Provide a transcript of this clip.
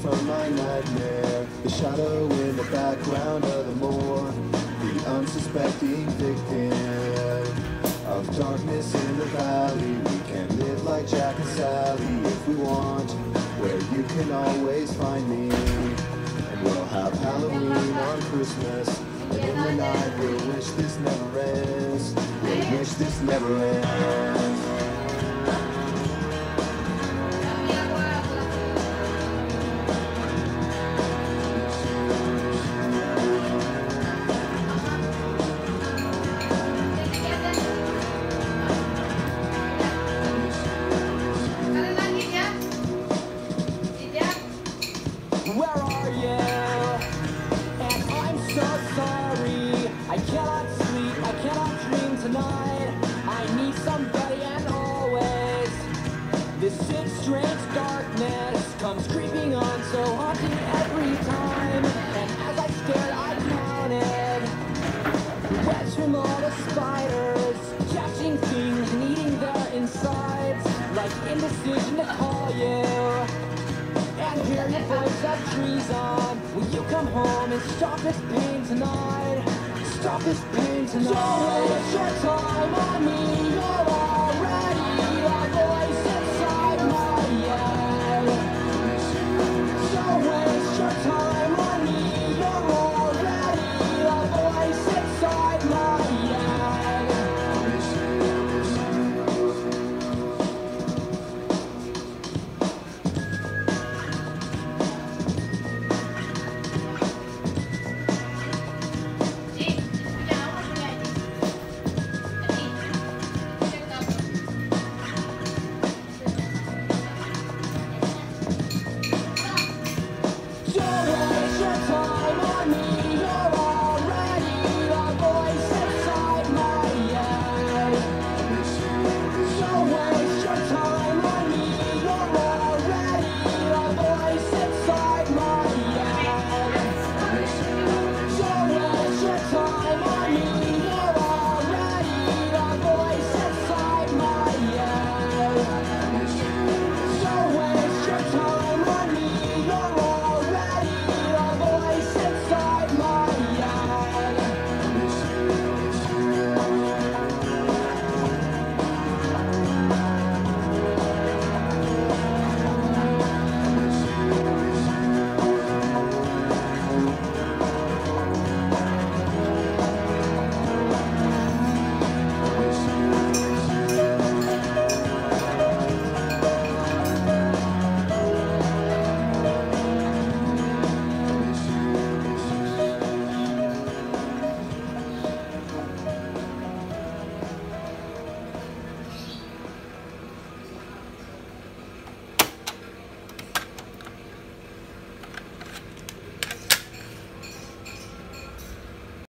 from my nightmare. The shadow in the background of the moor, the unsuspecting victim of darkness in the valley. We can live like Jack and Sally if we want, where you can always find me. And we'll have Halloween on Christmas, and in the night we'll wish this never ends. We'll wish this never ends. Where are you? And I'm so sorry. I cannot sleep, I cannot dream tonight. I need somebody and always. This sick, strange darkness comes creeping on, so haunting every time. And as I stared, I counted webs from all the spiders, catching things and eating their insides, like indecision to call you. And hear your voice of treason. Will you come home and stop this pain tonight? Stop this pain tonight. Don't waste your time on me. You're already a voice inside my head. Don't waste your time on me. You're already a voice inside my head. Don't